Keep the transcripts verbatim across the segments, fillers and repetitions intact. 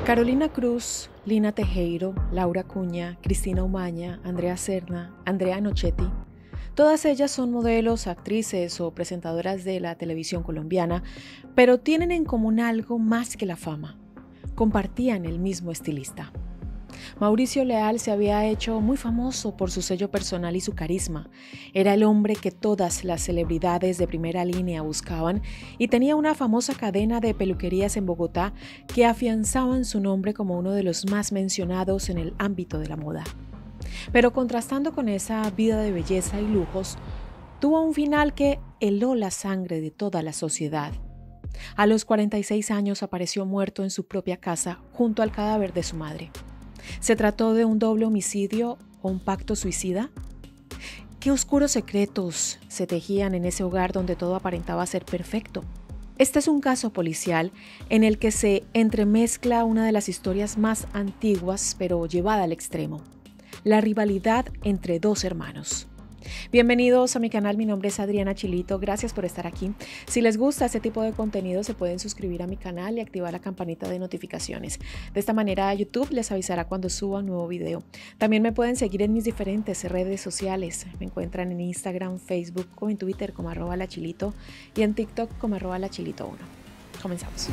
Carolina Cruz, Lina Tejero, Laura Cuña, Cristina Umaña, Andrea Serna, Andrea Nochetti, todas ellas son modelos, actrices o presentadoras de la televisión colombiana, pero tienen en común algo más que la fama. Compartían el mismo estilista. Mauricio Leal se había hecho muy famoso por su sello personal y su carisma. Era el hombre que todas las celebridades de primera línea buscaban y tenía una famosa cadena de peluquerías en Bogotá que afianzaban su nombre como uno de los más mencionados en el ámbito de la moda. Pero contrastando con esa vida de belleza y lujos, tuvo un final que heló la sangre de toda la sociedad. A los cuarenta y seis años apareció muerto en su propia casa junto al cadáver de su madre. ¿Se trató de un doble homicidio o un pacto suicida? ¿Qué oscuros secretos se tejían en ese hogar donde todo aparentaba ser perfecto? Este es un caso policial en el que se entremezcla una de las historias más antiguas, pero llevada al extremo: la rivalidad entre dos hermanos. Bienvenidos a mi canal, mi nombre es Adriana Chilito, gracias por estar aquí. Si les gusta este tipo de contenido se pueden suscribir a mi canal y activar la campanita de notificaciones. De esta manera YouTube les avisará cuando suba un nuevo video. También me pueden seguir en mis diferentes redes sociales. Me encuentran en Instagram, Facebook o en Twitter como arroba lachilito y en TikTok como arroba lachilito uno. Comenzamos.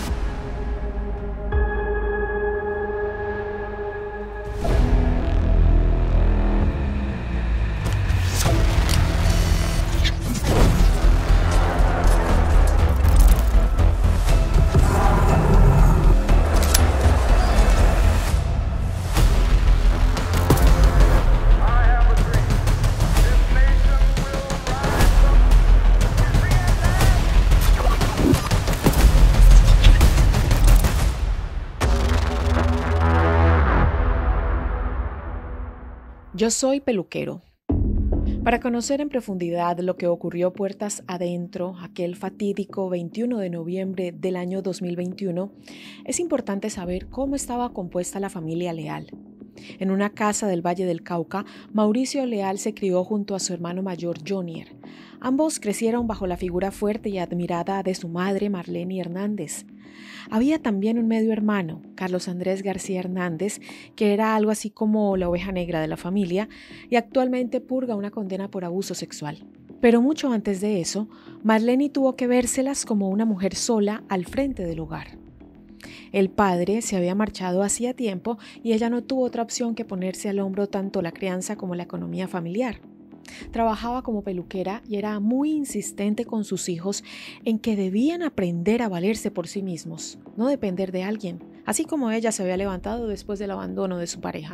Yo soy peluquero. Para conocer en profundidad lo que ocurrió puertas adentro aquel fatídico veintiuno de noviembre del año dos mil veintiuno, es importante saber cómo estaba compuesta la familia Leal. En una casa del Valle del Cauca, Mauricio Leal se crió junto a su hermano mayor Jonier. Ambos crecieron bajo la figura fuerte y admirada de su madre Marlene Hernández. Había también un medio hermano, Carlos Andrés García Hernández, que era algo así como la oveja negra de la familia y actualmente purga una condena por abuso sexual. Pero mucho antes de eso, Marlene tuvo que vérselas como una mujer sola al frente del hogar. El padre se había marchado hacía tiempo y ella no tuvo otra opción que ponerse al hombro tanto la crianza como la economía familiar. Trabajaba como peluquera y era muy insistente con sus hijos en que debían aprender a valerse por sí mismos, no depender de alguien, así como ella se había levantado después del abandono de su pareja.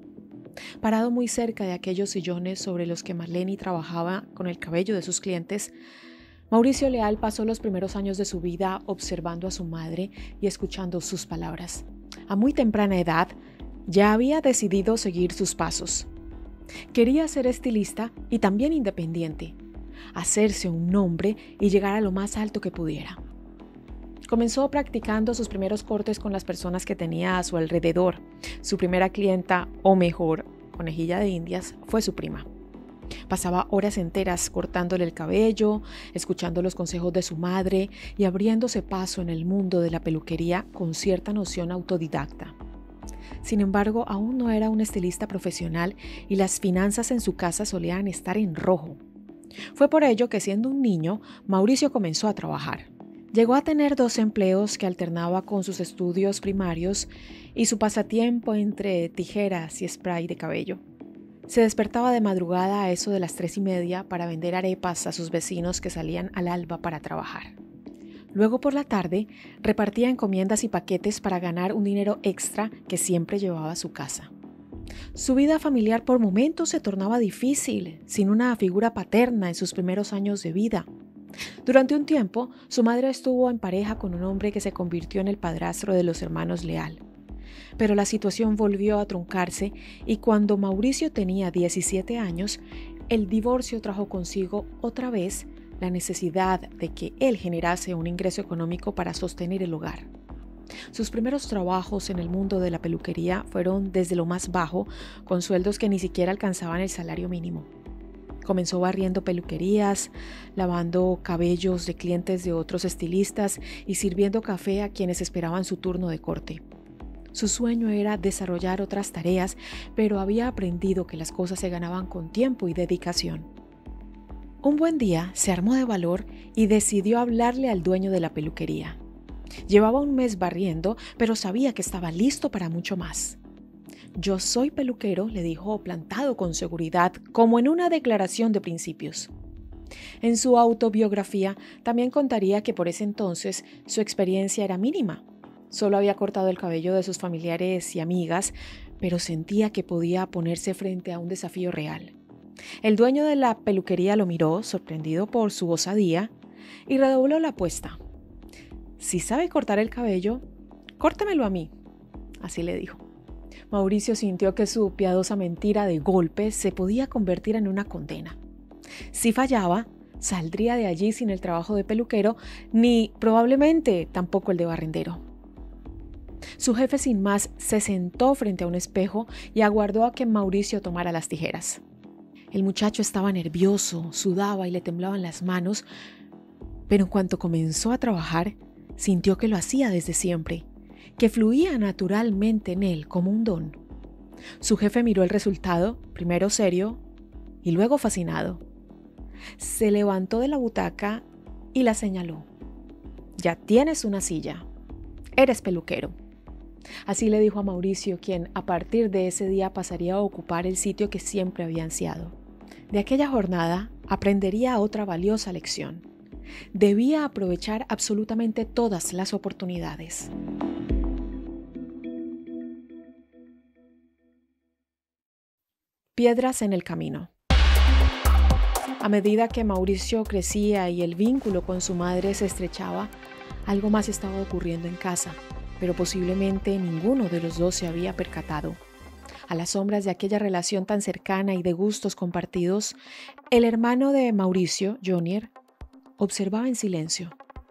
Parado muy cerca de aquellos sillones sobre los que Marlene trabajaba con el cabello de sus clientes, Mauricio Leal pasó los primeros años de su vida observando a su madre y escuchando sus palabras. A muy temprana edad, ya había decidido seguir sus pasos. Quería ser estilista y también independiente, hacerse un nombre y llegar a lo más alto que pudiera. Comenzó practicando sus primeros cortes con las personas que tenía a su alrededor. Su primera clienta, o mejor, conejilla de indias, fue su prima. Pasaba horas enteras cortándole el cabello, escuchando los consejos de su madre y abriéndose paso en el mundo de la peluquería con cierta noción autodidacta. Sin embargo, aún no era un estilista profesional y las finanzas en su casa solían estar en rojo. Fue por ello que, siendo un niño, Mauricio comenzó a trabajar. Llegó a tener dos empleos que alternaba con sus estudios primarios y su pasatiempo entre tijeras y spray de cabello. Se despertaba de madrugada a eso de las tres y media para vender arepas a sus vecinos que salían al alba para trabajar. Luego por la tarde repartía encomiendas y paquetes para ganar un dinero extra que siempre llevaba a su casa. Su vida familiar por momentos se tornaba difícil, sin una figura paterna en sus primeros años de vida. Durante un tiempo, su madre estuvo en pareja con un hombre que se convirtió en el padrastro de los hermanos Leal. Pero la situación volvió a truncarse y cuando Mauricio tenía diecisiete años, el divorcio trajo consigo otra vez la necesidad de que él generase un ingreso económico para sostener el hogar. Sus primeros trabajos en el mundo de la peluquería fueron desde lo más bajo, con sueldos que ni siquiera alcanzaban el salario mínimo. Comenzó barriendo peluquerías, lavando cabellos de clientes de otros estilistas y sirviendo café a quienes esperaban su turno de corte. Su sueño era desarrollar otras tareas, pero había aprendido que las cosas se ganaban con tiempo y dedicación. Un buen día se armó de valor y decidió hablarle al dueño de la peluquería. Llevaba un mes barriendo, pero sabía que estaba listo para mucho más. «Yo soy peluquero», le dijo plantado con seguridad, como en una declaración de principios. En su autobiografía también contaría que por ese entonces su experiencia era mínima. Solo había cortado el cabello de sus familiares y amigas, pero sentía que podía ponerse frente a un desafío real. El dueño de la peluquería lo miró, sorprendido por su osadía, y redobló la apuesta. «Si sabe cortar el cabello, córtemelo a mí», así le dijo. Mauricio sintió que su piadosa mentira de golpe se podía convertir en una condena. Si fallaba, saldría de allí sin el trabajo de peluquero, ni probablemente tampoco el de barrendero. Su jefe sin más se sentó frente a un espejo y aguardó a que Mauricio tomara las tijeras. El muchacho estaba nervioso, sudaba y le temblaban las manos, pero en cuanto comenzó a trabajar, sintió que lo hacía desde siempre, que fluía naturalmente en él como un don. Su jefe miró el resultado, primero serio y luego fascinado. Se levantó de la butaca y la señaló. «Ya tienes una silla. Eres peluquero». Así le dijo a Mauricio, quien a partir de ese día pasaría a ocupar el sitio que siempre había ansiado. De aquella jornada aprendería otra valiosa lección. Debía aprovechar absolutamente todas las oportunidades. Piedras en el camino. A medida que Mauricio crecía y el vínculo con su madre se estrechaba, algo más estaba ocurriendo en casa, pero posiblemente ninguno de los dos se había percatado. A las sombras de aquella relación tan cercana y de gustos compartidos, el hermano de Mauricio, Jonier, observaba en silencio.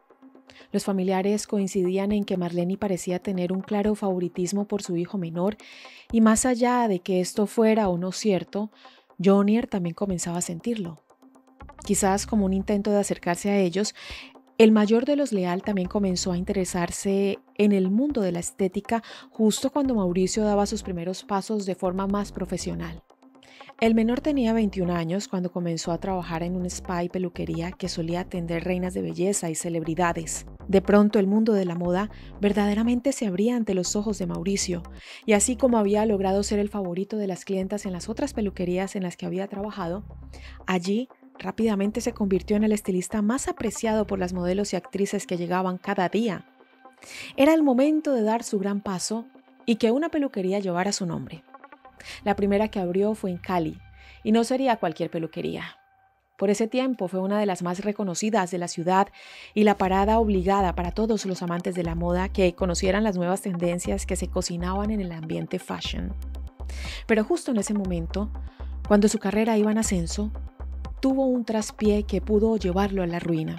Los familiares coincidían en que Marlene parecía tener un claro favoritismo por su hijo menor, y más allá de que esto fuera o no cierto, Jonier también comenzaba a sentirlo. Quizás como un intento de acercarse a ellos, el mayor de los Leal también comenzó a interesarse en el mundo de la estética justo cuando Mauricio daba sus primeros pasos de forma más profesional. El menor tenía veintiún años cuando comenzó a trabajar en un spa y peluquería que solía atender reinas de belleza y celebridades. De pronto el mundo de la moda verdaderamente se abría ante los ojos de Mauricio, y así como había logrado ser el favorito de las clientas en las otras peluquerías en las que había trabajado, allí rápidamente se convirtió en el estilista más apreciado por las modelos y actrices que llegaban cada día. Era el momento de dar su gran paso y que una peluquería llevara su nombre. La primera que abrió fue en Cali, y no sería cualquier peluquería. Por ese tiempo fue una de las más reconocidas de la ciudad y la parada obligada para todos los amantes de la moda que conocieran las nuevas tendencias que se cocinaban en el ambiente fashion. Pero justo en ese momento, cuando su carrera iba en ascenso, tuvo un traspié que pudo llevarlo a la ruina.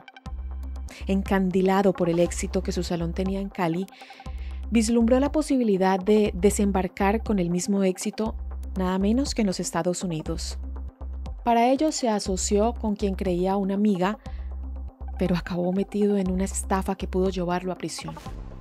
Encandilado por el éxito que su salón tenía en Cali, vislumbró la posibilidad de desembarcar con el mismo éxito nada menos que en los Estados Unidos. Para ello se asoció con quien creía una amiga, pero acabó metido en una estafa que pudo llevarlo a prisión.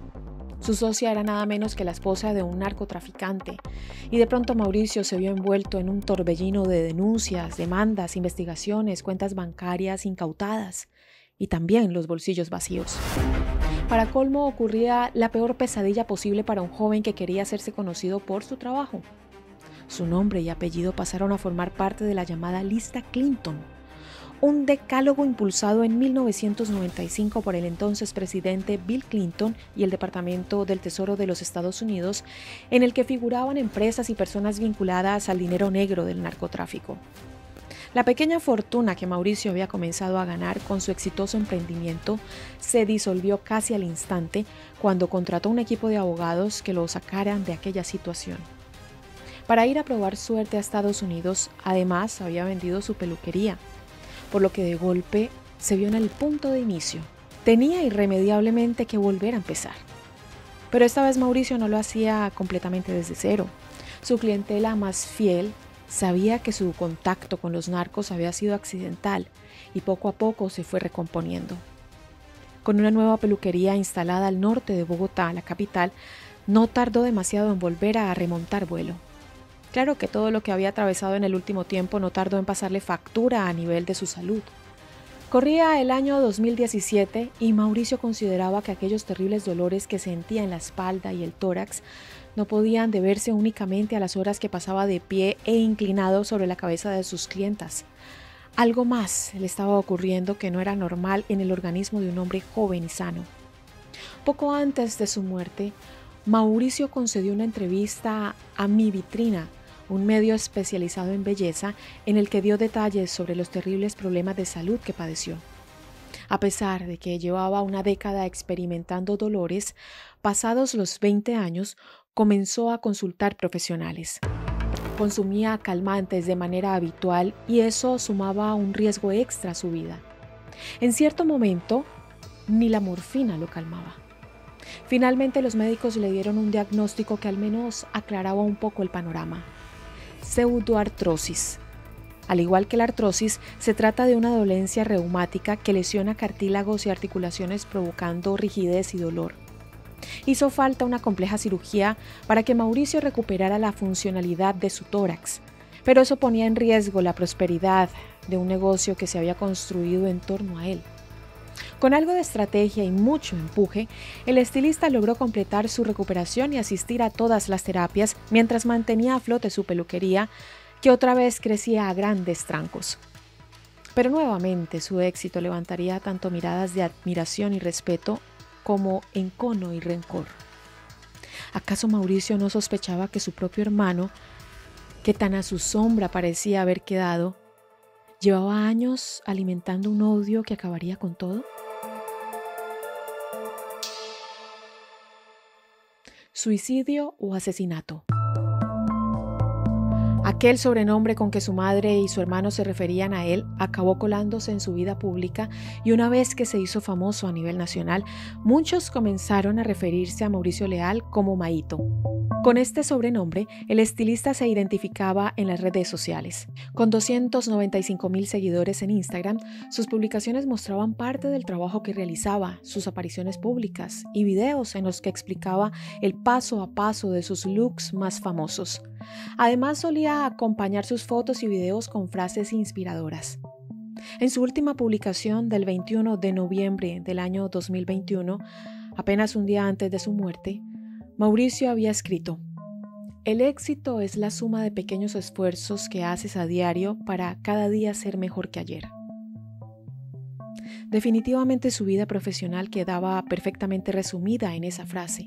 Su socia era nada menos que la esposa de un narcotraficante, y de pronto Mauricio se vio envuelto en un torbellino de denuncias, demandas, investigaciones, cuentas bancarias incautadas y también los bolsillos vacíos. Para colmo, ocurría la peor pesadilla posible para un joven que quería hacerse conocido por su trabajo. Su nombre y apellido pasaron a formar parte de la llamada Lista Clinton, un decálogo impulsado en mil novecientos noventa y cinco por el entonces presidente Bill Clinton y el Departamento del Tesoro de los Estados Unidos, en el que figuraban empresas y personas vinculadas al dinero negro del narcotráfico. La pequeña fortuna que Mauricio había comenzado a ganar con su exitoso emprendimiento se disolvió casi al instante cuando contrató un equipo de abogados que lo sacaran de aquella situación. Para ir a probar suerte a Estados Unidos, además había vendido su peluquería, por lo que de golpe se vio en el punto de inicio. Tenía irremediablemente que volver a empezar. Pero esta vez Mauricio no lo hacía completamente desde cero. Su clientela más fiel sabía que su contacto con los narcos había sido accidental y poco a poco se fue recomponiendo. Con una nueva peluquería instalada al norte de Bogotá, la capital, no tardó demasiado en volver a remontar vuelo. Claro que todo lo que había atravesado en el último tiempo no tardó en pasarle factura a nivel de su salud. Corría el año dos mil diecisiete y Mauricio consideraba que aquellos terribles dolores que sentía en la espalda y el tórax no podían deberse únicamente a las horas que pasaba de pie e inclinado sobre la cabeza de sus clientas. Algo más le estaba ocurriendo que no era normal en el organismo de un hombre joven y sano. Poco antes de su muerte, Mauricio concedió una entrevista a Mi Vitrina, un medio especializado en belleza, en el que dio detalles sobre los terribles problemas de salud que padeció. A pesar de que llevaba una década experimentando dolores, pasados los veinte años, comenzó a consultar profesionales. Consumía calmantes de manera habitual y eso sumaba un riesgo extra a su vida. En cierto momento, ni la morfina lo calmaba. Finalmente, los médicos le dieron un diagnóstico que al menos aclaraba un poco el panorama: pseudoartrosis. Al igual que la artrosis, se trata de una dolencia reumática que lesiona cartílagos y articulaciones provocando rigidez y dolor. Hizo falta una compleja cirugía para que Mauricio recuperara la funcionalidad de su tórax, pero eso ponía en riesgo la prosperidad de un negocio que se había construido en torno a él. Con algo de estrategia y mucho empuje, el estilista logró completar su recuperación y asistir a todas las terapias mientras mantenía a flote su peluquería, que otra vez crecía a grandes trancos. Pero nuevamente su éxito levantaría tanto miradas de admiración y respeto como encono y rencor. ¿Acaso Mauricio no sospechaba que su propio hermano, que tan a su sombra parecía haber quedado, llevaba años alimentando un odio que acabaría con todo? ¿Suicidio o asesinato? Aquel sobrenombre con que su madre y su hermano se referían a él acabó colándose en su vida pública, y una vez que se hizo famoso a nivel nacional, muchos comenzaron a referirse a Mauricio Leal como Maito. Con este sobrenombre, el estilista se identificaba en las redes sociales. Con doscientos noventa y cinco mil seguidores en Instagram, sus publicaciones mostraban parte del trabajo que realizaba, sus apariciones públicas y videos en los que explicaba el paso a paso de sus looks más famosos. Además, solía acompañar sus fotos y videos con frases inspiradoras. En su última publicación del veintiuno de noviembre del año dos mil veintiuno, apenas un día antes de su muerte, Mauricio había escrito: "El éxito es la suma de pequeños esfuerzos que haces a diario para cada día ser mejor que ayer". Definitivamente su vida profesional quedaba perfectamente resumida en esa frase.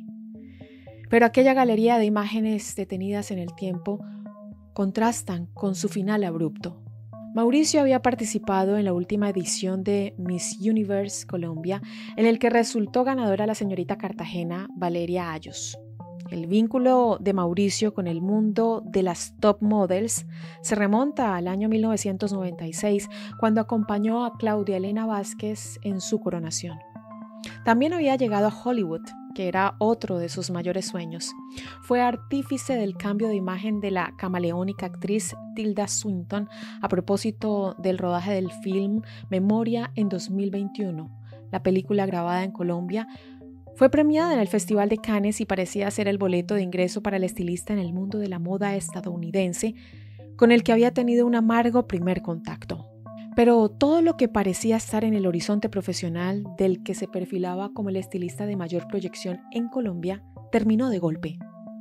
Pero aquella galería de imágenes detenidas en el tiempo contrastan con su final abrupto. Mauricio había participado en la última edición de Miss Universe Colombia, en el que resultó ganadora la señorita Cartagena Valeria Ayos. El vínculo de Mauricio con el mundo de las top models se remonta al año mil novecientos noventa y seis, cuando acompañó a Claudia Elena Vázquez en su coronación. También había llegado a Hollywood, que era otro de sus mayores sueños. Fue artífice del cambio de imagen de la camaleónica actriz Tilda Swinton a propósito del rodaje del film Memoria en dos mil veintiuno. La película, grabada en Colombia, fue premiada en el Festival de Cannes y parecía ser el boleto de ingreso para el estilista en el mundo de la moda estadounidense, con el que había tenido un amargo primer contacto. Pero todo lo que parecía estar en el horizonte profesional del que se perfilaba como el estilista de mayor proyección en Colombia terminó de golpe,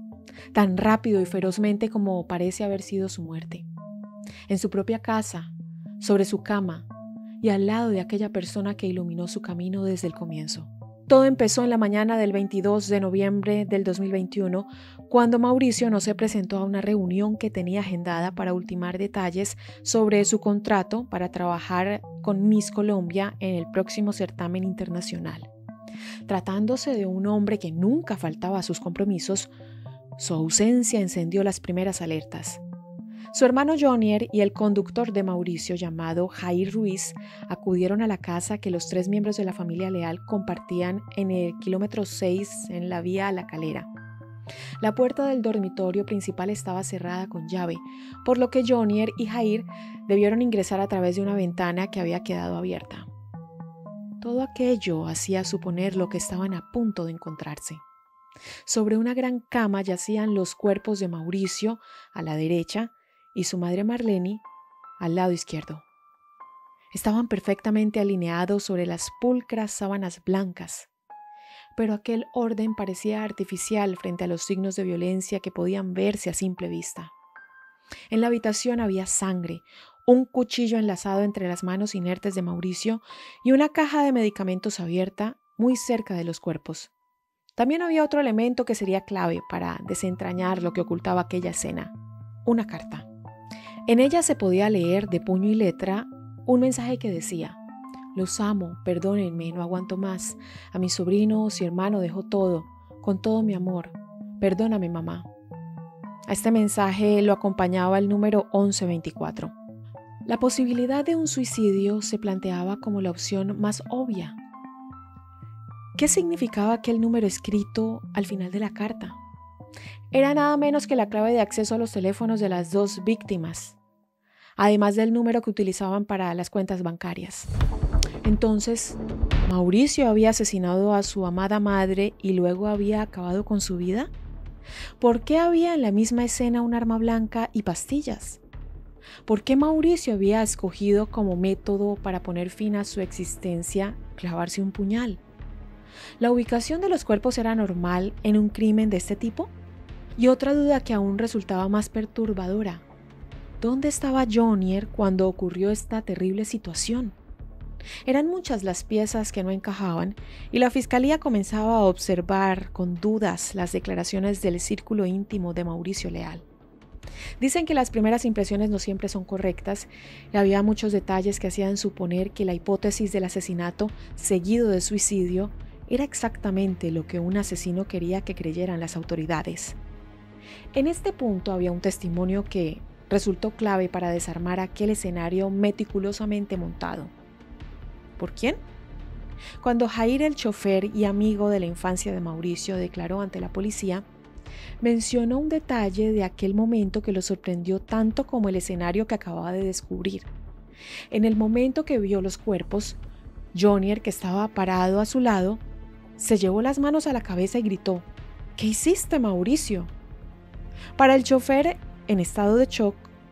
tan rápido y ferozmente como parece haber sido su muerte. En su propia casa, sobre su cama y al lado de aquella persona que iluminó su camino desde el comienzo. Todo empezó en la mañana del veintidós de noviembre del dos mil veintiuno, cuando Mauricio no se presentó a una reunión que tenía agendada para ultimar detalles sobre su contrato para trabajar con Miss Colombia en el próximo certamen internacional. Tratándose de un hombre que nunca faltaba a sus compromisos, su ausencia encendió las primeras alertas. Su hermano Jonier y el conductor de Mauricio, llamado Jair Ruiz, acudieron a la casa que los tres miembros de la familia Leal compartían en el kilómetro seis en la vía a La Calera. La puerta del dormitorio principal estaba cerrada con llave, por lo que Jonier y Jair debieron ingresar a través de una ventana que había quedado abierta. Todo aquello hacía suponer lo que estaban a punto de encontrarse. Sobre una gran cama yacían los cuerpos de Mauricio a la derecha y su madre Marlene al lado izquierdo. Estaban perfectamente alineados sobre las pulcras sábanas blancas, pero aquel orden parecía artificial frente a los signos de violencia que podían verse a simple vista. En la habitación había sangre, un cuchillo enlazado entre las manos inertes de Mauricio y una caja de medicamentos abierta muy cerca de los cuerpos. También había otro elemento que sería clave para desentrañar lo que ocultaba aquella escena: una carta. En ella se podía leer de puño y letra un mensaje que decía: los amo, perdónenme, no aguanto más. A mis sobrinos y hermano dejo todo, con todo mi amor. Perdóname, mamá. A este mensaje lo acompañaba el número once veinticuatro. La posibilidad de un suicidio se planteaba como la opción más obvia. ¿Qué significaba aquel número escrito al final de la carta? Era nada menos que la clave de acceso a los teléfonos de las dos víctimas, además del número que utilizaban para las cuentas bancarias. Entonces, ¿Mauricio había asesinado a su amada madre y luego había acabado con su vida? ¿Por qué había en la misma escena un arma blanca y pastillas? ¿Por qué Mauricio había escogido como método para poner fin a su existencia clavarse un puñal? ¿La ubicación de los cuerpos era normal en un crimen de este tipo? Y otra duda que aún resultaba más perturbadora: ¿dónde estaba Jonier cuando ocurrió esta terrible situación? Eran muchas las piezas que no encajaban y la fiscalía comenzaba a observar con dudas las declaraciones del círculo íntimo de Mauricio Leal. Dicen que las primeras impresiones no siempre son correctas y había muchos detalles que hacían suponer que la hipótesis del asesinato seguido de suicidio era exactamente lo que un asesino quería que creyeran las autoridades. En este punto había un testimonio que resultó clave para desarmar aquel escenario meticulosamente montado. ¿Por quién? Cuando Jair, el chofer y amigo de la infancia de Mauricio, declaró ante la policía, mencionó un detalle de aquel momento que lo sorprendió tanto como el escenario que acababa de descubrir. En el momento que vio los cuerpos, Jonier, que estaba parado a su lado, se llevó las manos a la cabeza y gritó: ¿Qué hiciste, Mauricio? Para el chofer, en estado de shock,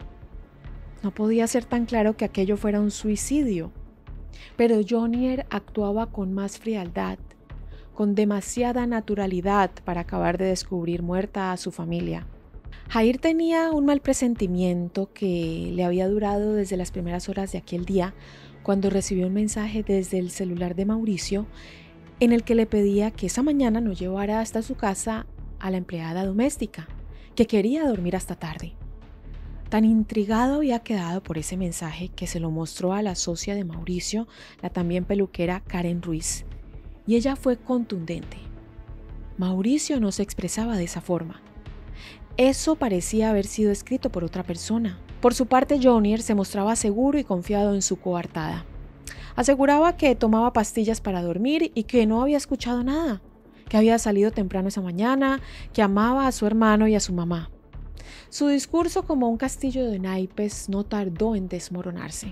no podía ser tan claro que aquello fuera un suicidio. Pero Jonier actuaba con más frialdad, con demasiada naturalidad para acabar de descubrir muerta a su familia. Jair tenía un mal presentimiento que le había durado desde las primeras horas de aquel día, cuando recibió un mensaje desde el celular de Mauricio en el que le pedía que esa mañana no llevara hasta su casa a la empleada doméstica, que quería dormir hasta tarde. Tan intrigado había quedado por ese mensaje que se lo mostró a la socia de Mauricio, la también peluquera Karen Ruiz, y ella fue contundente. Mauricio no se expresaba de esa forma. Eso parecía haber sido escrito por otra persona. Por su parte, Jonier se mostraba seguro y confiado en su coartada. Aseguraba que tomaba pastillas para dormir y que no había escuchado nada, que había salido temprano esa mañana, que amaba a su hermano y a su mamá. Su discurso, como un castillo de naipes, no tardó en desmoronarse.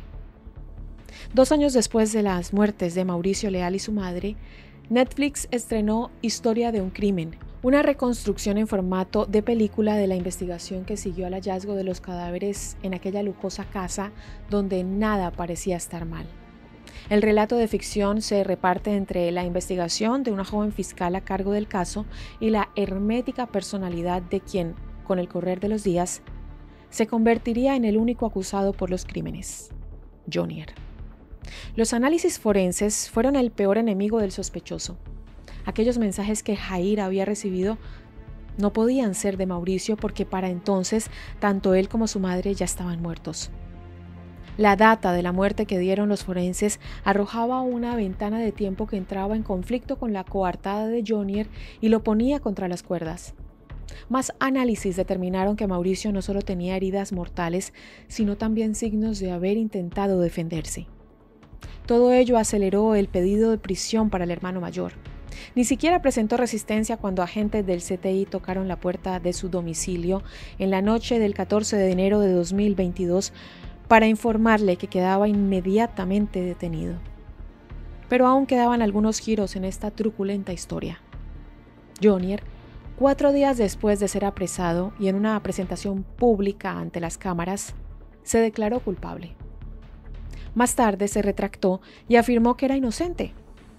Dos años después de las muertes de Mauricio Leal y su madre, Netflix estrenó Historia de un crimen, una reconstrucción en formato de película de la investigación que siguió al hallazgo de los cadáveres en aquella lujosa casa donde nada parecía estar mal. El relato de ficción se reparte entre la investigación de una joven fiscal a cargo del caso y la hermética personalidad de quien, con el correr de los días, se convertiría en el único acusado por los crímenes: Jonier. Los análisis forenses fueron el peor enemigo del sospechoso. Aquellos mensajes que Jair había recibido no podían ser de Mauricio porque para entonces tanto él como su madre ya estaban muertos. La data de la muerte que dieron los forenses arrojaba una ventana de tiempo que entraba en conflicto con la coartada de Jonier y lo ponía contra las cuerdas. Más análisis determinaron que Mauricio no solo tenía heridas mortales, sino también signos de haber intentado defenderse. Todo ello aceleró el pedido de prisión para el hermano mayor. Ni siquiera presentó resistencia cuando agentes del C T I tocaron la puerta de su domicilio en la noche del catorce de enero de dos mil veintidós para informarle que quedaba inmediatamente detenido. Pero aún quedaban algunos giros en esta truculenta historia. Jonier Cuatro días después de ser apresado y en una presentación pública ante las cámaras, se declaró culpable. Más tarde se retractó y afirmó que era inocente.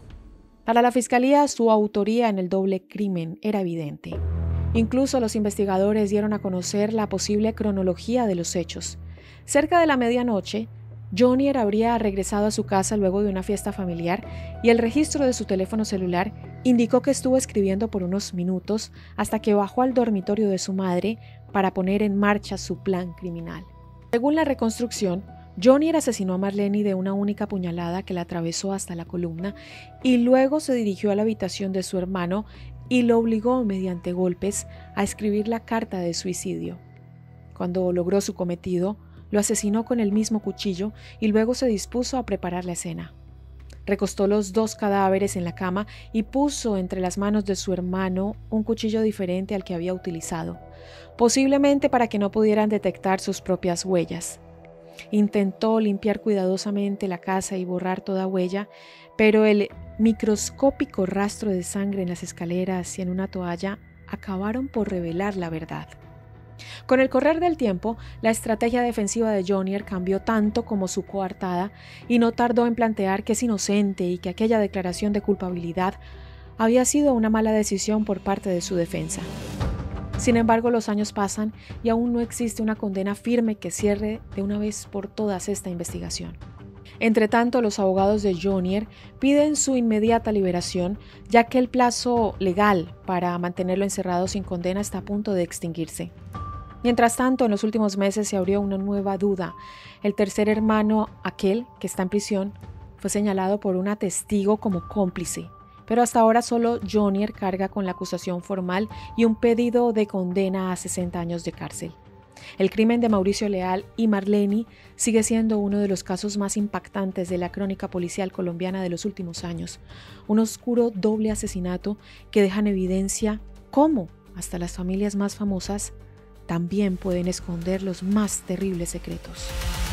Para la fiscalía, su autoría en el doble crimen era evidente. Incluso los investigadores dieron a conocer la posible cronología de los hechos. Cerca de la medianoche, Jonier habría regresado a su casa luego de una fiesta familiar y el registro de su teléfono celular indicó que estuvo escribiendo por unos minutos hasta que bajó al dormitorio de su madre para poner en marcha su plan criminal. Según la reconstrucción, Jonier asesinó a Marlene de una única puñalada que la atravesó hasta la columna y luego se dirigió a la habitación de su hermano y lo obligó mediante golpes a escribir la carta de suicidio. Cuando logró su cometido, lo asesinó con el mismo cuchillo y luego se dispuso a preparar la escena. Recostó los dos cadáveres en la cama y puso entre las manos de su hermano un cuchillo diferente al que había utilizado, posiblemente para que no pudieran detectar sus propias huellas. Intentó limpiar cuidadosamente la casa y borrar toda huella, pero el microscópico rastro de sangre en las escaleras y en una toalla acabaron por revelar la verdad. Con el correr del tiempo, la estrategia defensiva de Jonier cambió tanto como su coartada y no tardó en plantear que es inocente y que aquella declaración de culpabilidad había sido una mala decisión por parte de su defensa. Sin embargo, los años pasan y aún no existe una condena firme que cierre de una vez por todas esta investigación. Entretanto, los abogados de Jonier piden su inmediata liberación, ya que el plazo legal para mantenerlo encerrado sin condena está a punto de extinguirse. Mientras tanto, en los últimos meses se abrió una nueva duda. El tercer hermano, aquel que está en prisión, fue señalado por una testigo como cómplice, pero hasta ahora solo Jonier carga con la acusación formal y un pedido de condena a sesenta años de cárcel. El crimen de Mauricio Leal y Marlene sigue siendo uno de los casos más impactantes de la crónica policial colombiana de los últimos años. Un oscuro doble asesinato que deja en evidencia cómo hasta las familias más famosas también pueden esconder los más terribles secretos.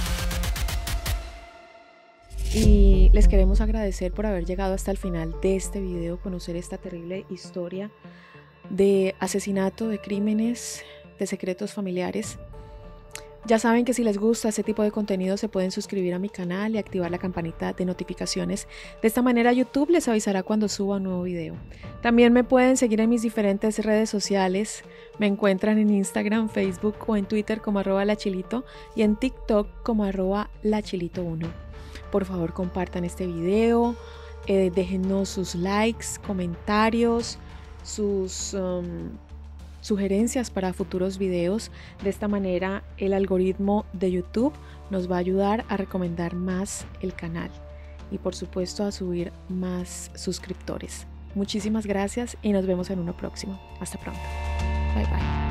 Y les queremos agradecer por haber llegado hasta el final de este video, conocer esta terrible historia de asesinato, de crímenes, de secretos familiares. Ya saben que si les gusta este tipo de contenido se pueden suscribir a mi canal y activar la campanita de notificaciones. De esta manera YouTube les avisará cuando suba un nuevo video. También me pueden seguir en mis diferentes redes sociales. Me encuentran en Instagram, Facebook o en Twitter como arroba lachilito y en TikTok como arroba lachilito uno. Por favor, compartan este video, eh, déjennos sus likes, comentarios, sus um, sugerencias para futuros videos. De esta manera el algoritmo de YouTube nos va a ayudar a recomendar más el canal y por supuesto a subir más suscriptores. Muchísimas gracias y nos vemos en uno próximo. Hasta pronto. Bye bye.